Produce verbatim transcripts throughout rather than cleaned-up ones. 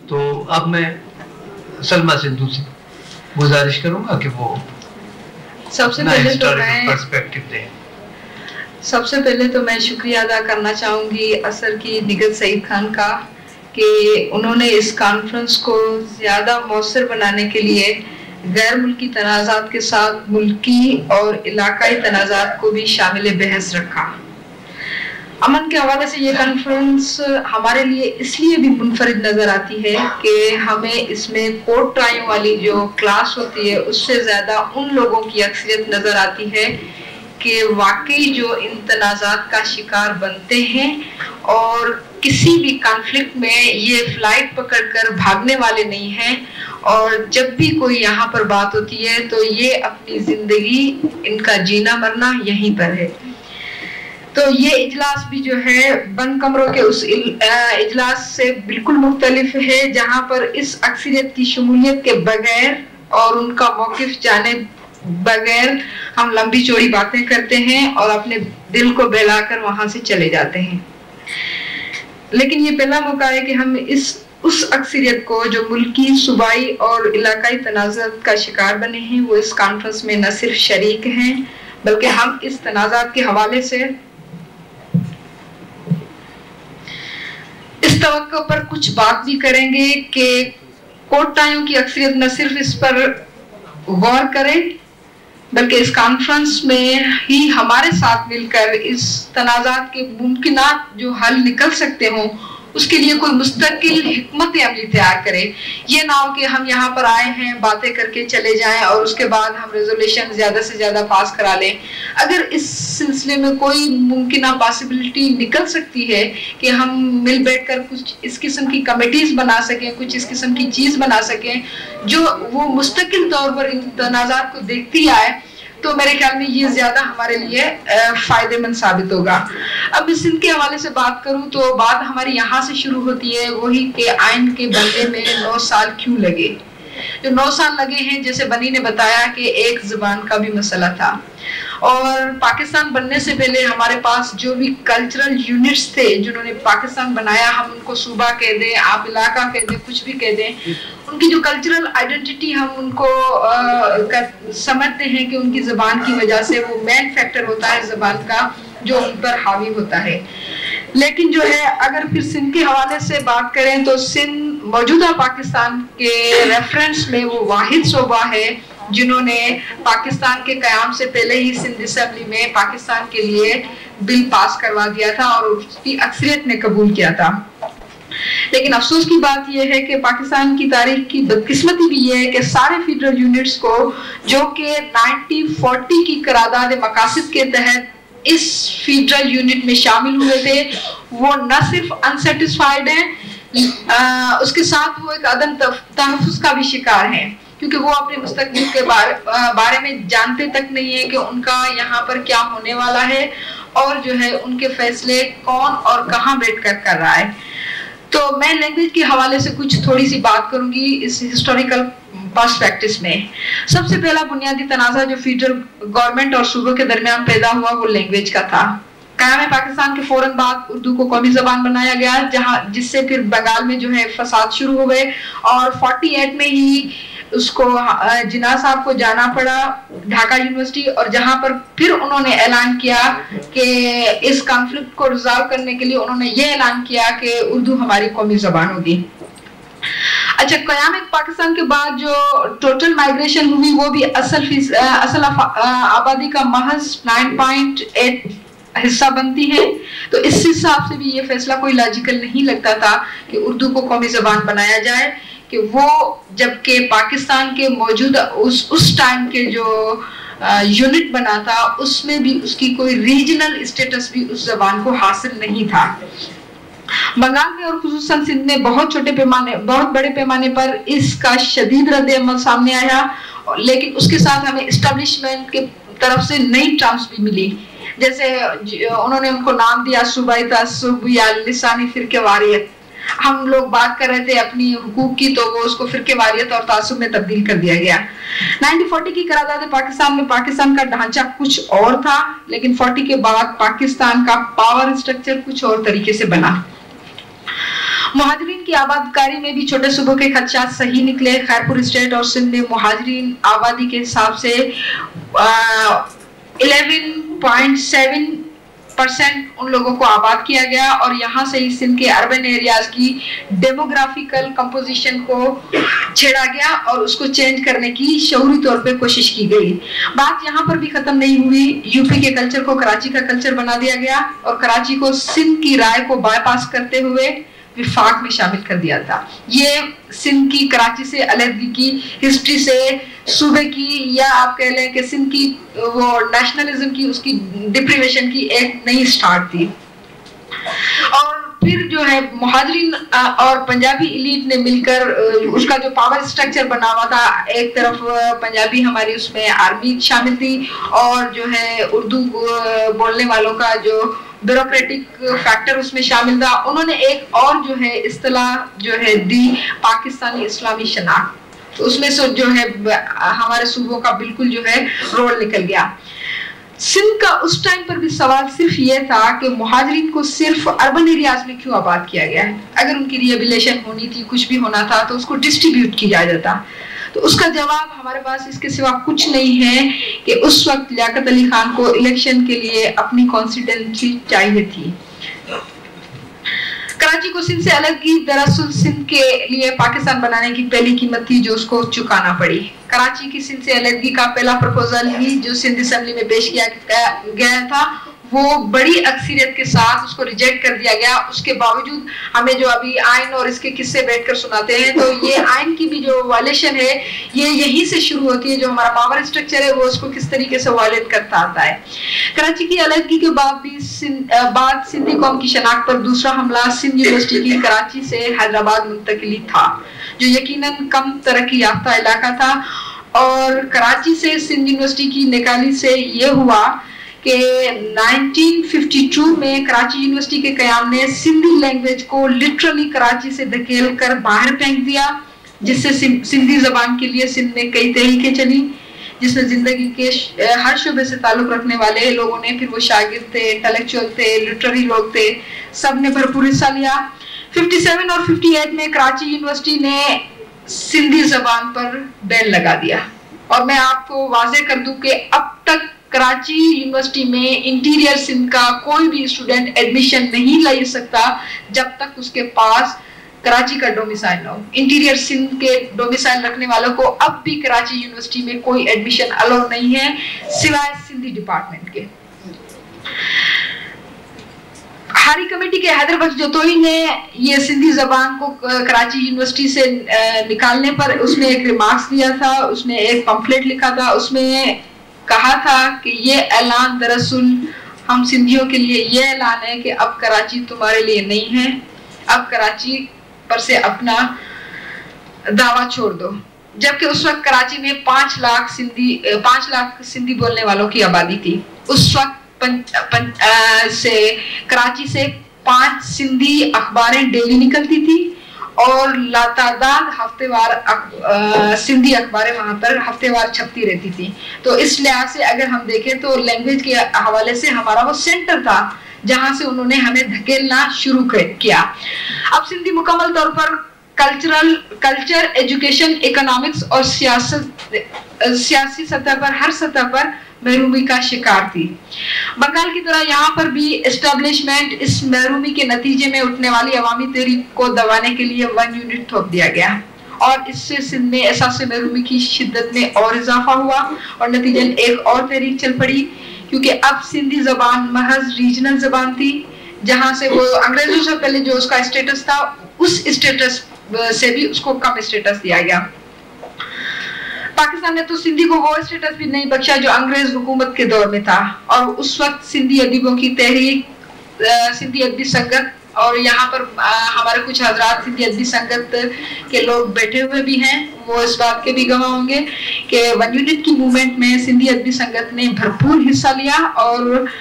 तो अब मैं सलमा सिंधु से गुजारिश करूंगा कि वो सबसे पहले तो मैं पर्सपेक्टिव दें। सबसे पहले तो मैं शुक्रिया अदा करना चाहूंगी असर की निगत सईद खान का कि उन्होंने इस कॉन्फ्रेंस को ज़्यादा मौसर बनाने के लिए गैर मुल्की तनाज़ात के साथ मुल्की और इलाकाई तनाज़ात को भी शामिल बहस रखा। अमन के हवाले से ये कॉन्फ्रेंस हमारे लिए इसलिए भी मुनफरिद नज़र आती है कि हमें इसमें कोर्ट ट्राइयों वाली जो क्लास होती है उससे ज़्यादा उन लोगों की अक्सरियत नज़र आती है कि वाकई जो इन तनाज़ात का शिकार बनते हैं और किसी भी कॉन्फ्लिक्ट में ये फ्लाइट पकड़कर भागने वाले नहीं हैं, और जब भी कोई यहाँ पर बात होती है तो ये अपनी जिंदगी, इनका जीना मरना यहीं पर है। तो ये इजलास भी जो है बंद कमरों के उस इजलास से बिल्कुल मुख्तलिफ है जहाँ पर इस अक्सरियत की शमूलियत के बगैर और उनका मौकिफ जाने बगैर हम लंबी चौड़ी बातें करते हैं और अपने दिल को बहलाकर वहां से चले जाते हैं। लेकिन ये पहला मौका है कि हम इस उस अक्सरियत को जो मुल्की, सूबाई और इलाकाई तनाज़ात का शिकार बने हैं वो इस कॉन्फ्रेंस में न सिर्फ शरीक हैं बल्कि हम इस तनाज़ात के हवाले से इस तवक्को पर कुछ बात भी करेंगे कि कोटाइयों की अक्सरियत न सिर्फ इस पर गौर करे बल्कि इस कॉन्फ्रेंस में ही हमारे साथ मिलकर इस तनाज़ात के मुमकिनात जो हल निकल सकते हों उसके लिए कोई मुस्तकिल हिकमत अमली तैयार करे। ये ना हो कि हम यहाँ पर आए हैं, बातें करके चले जाएं और उसके बाद हम रेजोल्यूशन ज़्यादा से ज़्यादा पास करा लें। अगर इस सिलसिले में कोई मुमकिन पॉसिबिलिटी निकल सकती है कि हम मिल बैठकर कुछ इस किस्म की कमेटीज़ बना सकें, कुछ इस किस्म की चीज़ बना सकें जो वो मुस्तकिल तौर पर इन तनाज़ात को देखती आए, तो मेरे ख्याल में ये ज्यादा हमारे लिए फायदेमंद साबित होगा। अब इस सिंध के हवाले से बात करूं तो बात हमारी यहाँ से शुरू होती है, वही के आइन के बनने में नौ साल क्यों लगे। जो नौ साल लगे हैं, जैसे बनी ने बताया कि एक जुबान का भी मसला था और पाकिस्तान बनने से पहले हमारे पास जो भी कल्चरल यूनिट्स थे जिन्होंने पाकिस्तान बनाया, हम उनको सूबा कह दें, आप इलाका कह दें, कुछ भी कह दें, उनकी जो कल्चरल आइडेंटिटी हम उनको आ, कर, समझते हैं कि उनकी ज़बान की वजह से वो मेन फैक्टर होता है ज़बान का जो उन पर हावी होता है। लेकिन जो है अगर फिर सिंध के हवाले से बात करें तो सिंध मौजूदा पाकिस्तान के रेफरेंस में वो वाहिद सूबा है जिन्होंने पाकिस्तान के क़याम से पहले ही सिंध असेंबली में पाकिस्तान के लिए बिल पास करवा दिया था और उसकी अक्सरियत ने कबूल किया था। लेकिन अफसोस की बात यह है कि पाकिस्तान की तारीख की बदकिस्मती भी यह है कि सारे फेडरल यूनिट्स को जो कि नाइनटीन फोर्टी की करारदाद मकासद के तहत इस फेडरल यूनिट में शामिल हुए थे, वो न सिर्फ अनसेटिस्फाइड हैं, उसके साथ वो एक अदम तहफ़्फ़ुज़ का भी शिकार हैं क्योंकि वो अपने मुस्तक़बिल के बारे, बारे में जानते तक नहीं है कि उनका यहाँ पर क्या होने वाला है और जो है उनके फैसले कौन और कहाँ बैठकर कर रहा है। तो मैं लैंग्वेज के हवाले से कुछ थोड़ी सी बात करूंगी इस हिस्टोरिकल पर्सपेक्टिव में। सबसे पहला बुनियादी तनाज़ा जो फेडरल गवर्नमेंट और सूबों के दरमियान पैदा हुआ वो लैंग्वेज का था। क़याम पाकिस्तान के फौरन बाद उर्दू को कौमी ज़बान बनाया गया, जहाँ जिससे फिर बंगाल में जो है फसाद शुरू हो गए और अड़तालीस में ही उसको जिन्ना साहब को जाना पड़ा ढाका यूनिवर्सिटी, और जहां पर फिर उन्होंने ऐलान किया कि इस कॉन्फ्लिक्ट को रिजॉल्व करने के लिए उन्होंने ये ऐलान किया कि उर्दू हमारी कौमी ज़बान होगी। अच्छा, क़याम पाकिस्तान के बाद जो टोटल माइग्रेशन हुई वो भी असल असल आबादी का महज नौ पॉइंट आठ हिस्सा बनती है। तो इस हिसाब से भी ये फैसला कोई लॉजिकल नहीं लगता था कि उर्दू को कौमी ज़बान बनाया जाए, कि वो जबकि पाकिस्तान के मौजूदा उस उस टाइम के जो यूनिट बना था उसमें भी उसकी कोई रीजनल स्टेटस भी उस ज़बान को हासिल नहीं था। बंगाल में और खुसूसन सिंध में बहुत छोटे पैमाने बहुत बड़े पैमाने पर इसका शदीद रद्द अमल सामने आया, लेकिन उसके साथ हमें इस्टेब्लिशमेंट के तरफ से नई टर्म्स भी मिली, जैसे उन्होंने उनको नाम दिया सूबाई तअस्सुब या लिसानी फिरकेवारियत। हम लोग बात कर रहे थे अपनी हुकूक की, तो वो उसको फिरकेवारियत और तासुब में तब्दील कर दिया गया। नाइनटीन फोर्टी की करारदाद पाकिस्तान में पाकिस्तान का ढांचा कुछ और था, लेकिन फोर्टी के बाद पाकिस्तान का पावर स्ट्रक्चर कुछ और तरीके से बना। मुहाजिरीन की आबादकारी में भी छोटे सूबों के खदशात सही निकले। खैरपुर स्टेट और सिंध में मुहाजिरीन आबादी के हिसाब से इलेवन पॉइंट सेवन परसेंट उन लोगों को आबाद किया गया और यहाँ से ही सिंध के अर्बन एरियाज की डेमोग्राफिकल कंपोजिशन को छेड़ा गया और उसको चेंज करने की शऊरी तौर पे कोशिश की गई। बात यहाँ पर भी खत्म नहीं हुई। यूपी के कल्चर को कराची का कल्चर बना दिया गया और कराची को सिंध की राय को बाईपास करते हुए विफाक में शामिल कर दिया था। ये सिंध की कराची से अलहदगी की हिस्ट्री से सूबे की या आप कह लें कि सिंध की वो नेशनलिज्म की उसकी डिप्रीवेशन की एक नई स्टार्ट थी। और फिर जो है मुहाजिरीन और पंजाबी इलीट ने मिलकर उसका जो पावर स्ट्रक्चर बना हुआ था, एक तरफ पंजाबी हमारी उसमें आर्मी शामिल थी और जो है उर्दू बोलने वालों का जो ब्यूरोक्रेटिक फैक्टर उसमें शामिल था। उन्होंने एक और जो है इस्तिलाह जो है दी पाकिस्तानी इस्लामी शनाख्त, तो उसमें से जो है हमारे सूबों का बिल्कुल जो है रोल निकल गया। सिंध का उस टाइम पर भी सवाल सिर्फ ये था कि मुहाजिरीन को सिर्फ अर्बन एरियाज में क्यों आबाद किया गया है। अगर उनकी रिहेबिलिटेशन होनी थी, कुछ भी होना था, तो उसको डिस्ट्रीब्यूट किया जाता। तो उसका जवाब हमारे पास इसके सिवा कुछ नहीं है कि उस वक्त लियाकत अली खान को इलेक्शन के लिए अपनी कॉन्स्टिट्यूएंसी चाहिए थी। कराची को सिंध से अलग की दरअसल सिंध के लिए पाकिस्तान बनाने की पहली कीमत थी जो उसको चुकाना पड़ी। कराची की सिंध से अलगगी का पहला प्रपोजल ही जो सिंध असेंबली में पेश किया गया था वो बड़ी अक्सरियत के साथ उसको रिजेक्ट कर दिया गया। उसके बावजूद हमें जो अभी आइन और इसके किस्से बैठकर सुनाते हैं, तो ये आइन की भी जो वायलेशन है ये यहीं से शुरू होती है। जो हमारा पावर स्ट्रक्चर है वो उसको किस तरीके से वायलेट करता आता है। कराची की अलगगी के बाद भी सिंध, बाद सिंधी कौम की शनाख्त पर दूसरा हमला सिंध यूनिवर्सिटी की कराची से हैदराबाद मुंतकिली था, जो यकीनन कम तरक्की याफ्ता इलाका था। और कराची से सिंध यूनिवर्सिटी की निकाली से ये हुआ कि नाइनटीन फिफ्टी टू में कराची यूनिवर्सिटी के कयाम ने सिंधी लैंग्वेज को लिटरली कराची से धकेल कर बाहर फेंक दिया, जिससे सिंधी जबान के लिए सिंध में कई तहरीकें चली, जिसमें जिंदगी के हर शोबे से ताल्लुक रखने वाले लोगों ने, फिर वो शागिर्द थे, इंटेलेक्चुअल थे, लिटरेरी लोग थे, सब ने भरपूर हिस्सा लिया। फिफ्टी सेवन और फिफ्टी एट में कराची यूनिवर्सिटी ने सिंधी जबान पर बैन लगा दिया। और मैं आपको वाजे कर दूं कि अब तक कराची यूनिवर्सिटी में इंटीरियर सिंध का कोई भी स्टूडेंट एडमिशन नहीं ले सकता जब तक उसके पास कराची का डोमिसाइल हो। इंटीरियर सिंध के डोमिसाइल रखने वालों को अब भी कराची यूनिवर्सिटी में कोई एडमिशन अलाउ नहीं है सिवाय सिंधी डिपार्टमेंट के। हारी कमेटी के हैदर बख्श जोतोई ने ये सिंधी जबान को कराची यूनिवर्सिटी से निकालने पर उसमें एक रिमार्क्स दिया था, उसने एक पम्फलेट लिखा था, उसमें कहा था कि ये ऐलान दरअसल हम सिंधियों के लिए ये ऐलान है कि अब कराची तुम्हारे लिए नहीं है, अब कराची पर से अपना दावा छोड़ दो। जबकि उस वक्त कराची में पांच लाख सिंधी पांच लाख सिंधी बोलने वालों की आबादी थी। उस वक्त पं, पं, आ, से कराची से पांच सिंधी अखबारें डेली निकलती थी और लातादाद हफ्तेवार सिंधी अखबारें वहां पर हफ्तेवार छपती रहती थी। तो इस लिहाज से अगर हम देखें तो लैंग्वेज के हवाले से हमारा वो सेंटर था जहां से उन्होंने हमें धकेलना शुरू किया। अब सिंधी मुकम्मल तौर पर कल्चरल कल्चर एजुकेशन इकोनॉमिक्स और सियासत सियासी सतह पर हर सतह पर महरूमी का शिकार थी। बंगाल की तरह यहाँ पर भी एस्टेब्लिशमेंट इस महरूमी के नतीजे में उठने वाली अवामी तहरीक को दबाने के लिए वन यूनिट थोप दिया गया और इससे सिंध में एहसास महरूमी की शिद्दत में और इजाफा हुआ और नतीजन एक और तहरीक चल पड़ी, क्योंकि अब सिंधी जबान महज रीजनल जबान थी, जहाँ से वो अंग्रेजों से पहले जो उसका स्टेटस था उस स्टेटस से भी उसको कम स्टेटस दिया गया। पाकिस्तान ने तो सिंधी को वो स्टेटस भी नहीं बख्शा जो अंग्रेज हुकूमत के दौर में था। और उस वक्त सिंधी अदीबों की तहरीक, सिंधी अदबी संगत, और यहाँ पर आ, हमारे कुछ हजरात सिंधी अदबी संगत के लोग बैठे हुए भी हैं, वो इस बात के भी गवाह होंगे कि वन यूनिट की मूवमेंट में सिंधी अदबी संगत ने भरपूर हिस्सा लिया और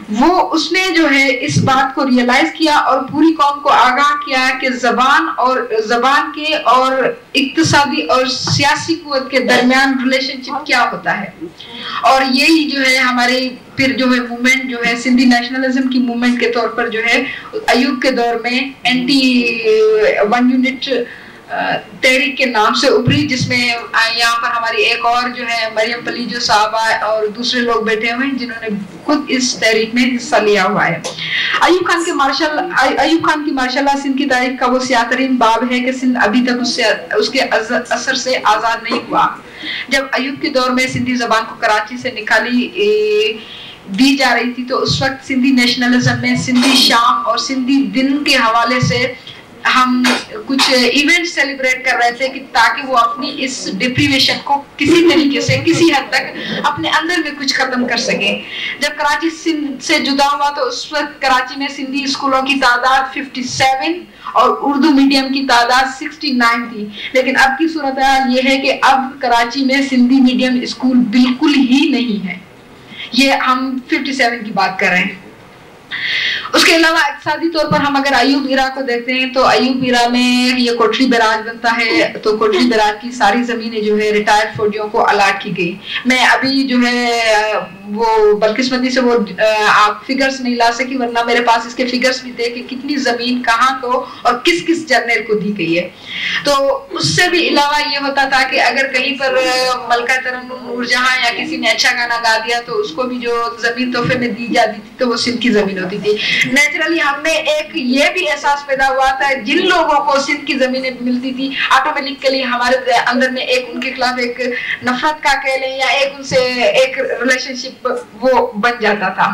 वो उसने जो है इस बात को रियलाइज किया और पूरी कौम को आगाह किया कि जबान और जबान के और इक्तिसादी और सियासी कुव्वत के दरमियान रिलेशनशिप क्या होता है। और यही जो है हमारे फिर जो है मूवमेंट जो है सिंधी नेशनलिज्म की मूवमेंट के तौर पर जो है अयूब के दौर में एंटी वन यूनिट तहरीक के नाम से उभरी, जिसमें यहाँ पर हमारी एक और जो है मरियम पलीजो साहबा और दूसरे लोग बैठे हुए हैं जिन्होंने खुद इस तहरीक में हिस्सा लिया हुआ है। अयूब खान के मार्शल अयूब खान की मार्शल सिंध की तारीख का वो सियातरीन बाब है कि सिंध अभी तक उससे उसके असर से आजाद नहीं हुआ। जब अयूब के दौर में सिंधी जबान को कराची से निकाली ए, दी जा रही थी तो उस वक्त सिंधी नेशनलिज्म में सिंधी शाम और सिंधी दिन के हवाले से हम कुछ इवेंट सेलिब्रेट कर रहे थे कि ताकि वो अपनी इस डिप्रीवेशन को किसी तरीके से किसी हद तक अपने अंदर में कुछ खत्म कर सके। जब कराची सिंध से जुदा हुआ तो उस वक्त कराची में सिंधी स्कूलों की तादाद सत्तावन और उर्दू मीडियम की तादाद उनहत्तर थी, लेकिन अब की सूरत हाल ये है कि अब कराची में सिंधी मीडियम स्कूल बिल्कुल ही नहीं है। ये हम सत्तावन की बात कर रहे हैं। उसके अलावा इक्तिसादी तौर पर हम अगर अयूब इरा को देखते हैं तो अयूब इरा में ये कोटली बैराज बनता है, तो कोटली बैराज की सारी जमीनें जो है रिटायर्ड फौजियों को अलाट की गई। मैं अभी जो है वो बदकिस्मती से वो आप फिगर्स नहीं ला सकी, वरना मेरे पास इसके फिगर्स भी थे कि कितनी जमीन कहाँ को और किस किस जर्नल को दी गई है। तो उससे भी अलावा ये होता था कि अगर कहीं पर मलका तरन्नुम नूरजहां या किसी ने अच्छा गाना गा दिया तो उसको भी जो जमीन तोहफे में दी जाती थी तो वो सिंध की जमीन होती थी। नेचुरली हमें एक ये भी एहसास पैदा हुआ था जिन लोगों को सिंध की जमीनें मिलती थी ऑटोमेटिकली हमारे अंदर में एक उनके खिलाफ एक नफरत का कह लें या एक उनसे एक रिलेशनशिप वो बन जाता था।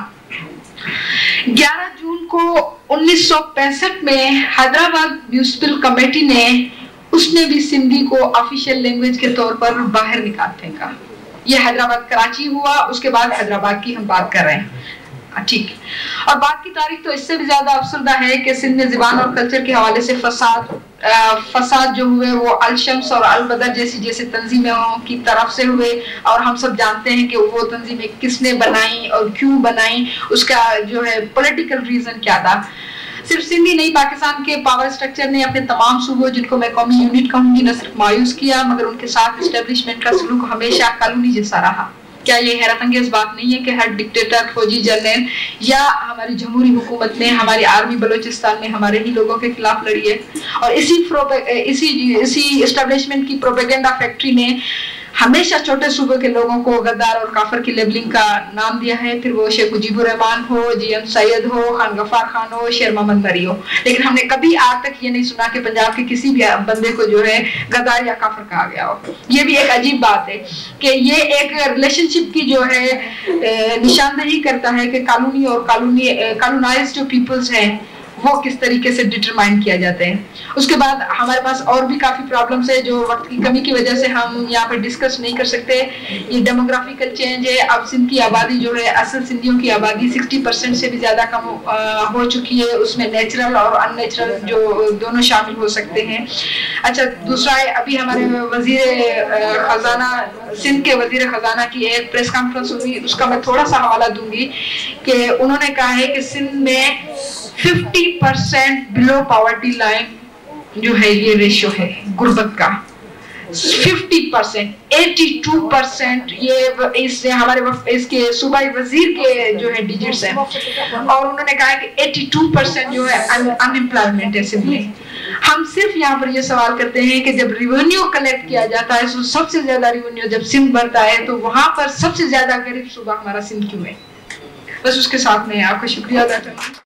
ग्यारह जून को उन्नीस सौ पैंसठ में हैदराबाद म्यूनिसिपल कमेटी ने उसने भी सिंधी को ऑफिशियल लैंग्वेज के तौर पर बाहर निकाल फेंका। ये हैदराबाद कराची हुआ, उसके बाद हैदराबाद की हम बात कर रहे हैं, ठीक। और बात की तारीख तो इससे भी ज्यादा अफसरदा है कि सिंध में ज़बान और कल्चर के हवाले से फसाद फसाद जो हुए वो अल-शम्स और अल-बदर जैसी जैसे तंजीमों की तरफ से हुए, और हम सब जानते हैं कि वो तंजीमें किसने बनाई और क्यों बनाई, उसका जो है पॉलिटिकल रीजन क्या था। सिर्फ सिंधी नहीं, पाकिस्तान के पावर स्ट्रक्चर ने अपने तमाम सूबों जिनको मैं कौमी यूनिट कहूंगी न सिर्फ मायूस किया मगर उनके साथ एस्टेब्लिशमेंट का सलूक हमेशा कॉलोनी जैसा रहा। क्या ये हैरत अंगेज बात नहीं है कि हर डिक्टेटर, फौजी जनरल या हमारी जमहूरी हुकूमत ने हमारी आर्मी बलोचिस्तान में हमारे ही लोगों के खिलाफ लड़ी है, और इसी इसी इसी एस्टेब्लिशमेंट की प्रोपेगेंडा फैक्ट्री ने हमेशा छोटे सूबे के लोगों को गद्दार और काफिर की लेबलिंग का नाम दिया है, फिर वो शेख मुजीबुर रहमान हो, जी एम सैयद हो, खान गफ्फार खान हो, शेर मोहम्मद मरी हो, लेकिन हमने कभी आज तक ये नहीं सुना कि पंजाब के किसी भी बंदे को जो है गद्दार या काफिर कहा गया हो। ये भी एक अजीब बात है कि ये एक रिलेशनशिप की जो है निशानदेही करता है कि कानूनी और कानूनी कानूनाइज्ड जो पीपल्स हैं वो किस तरीके से डिटरमाइन किया जाते हैं। उसके बाद हमारे पास और भी काफी प्रॉब्लम्स है जो वक्त की कमी की वजह से हम यहाँ पर डिस्कस नहीं कर सकते। ये डेमोग्राफिकल चेंज है, अब सिंध की आबादी जो है असल सिंधियों की आबादी साठ परसेंट से भी ज्यादा कम आ, हो चुकी है, उसमें नेचुरल और अननेचुरल जो दोनों शामिल हो सकते हैं। अच्छा, दूसरा है अभी हमारे वजीर खजाना सिंध के वजीर खजाना की एक प्रेस कॉन्फ्रेंस हुई, उसका मैं थोड़ा सा हवाला दूंगी कि उन्होंने कहा है कि सिंध में पचास परसेंट बिलो पॉवर्टी लाइन जो है ये रेशियो है गुर्बत का, पचास परसेंट, बयासी परसेंट ये इससे हमारे इसके सूबाई वजीर के जो है डिजिट्स हैं, और उन्होंने कहा कि बयासी परसेंट जो है अनएम्प्लॉयमेंट है सिंध में। हम सिर्फ यहाँ पर ये सवाल करते हैं कि जब रिवेन्यू कलेक्ट किया जाता है तो सबसे ज्यादा रिवेन्यू जब सिंध भरता है तो वहां पर सबसे ज्यादा गरीब सूबा हमारा सिंध क्यों है। बस उसके साथ में आपका शुक्रिया अदा करना।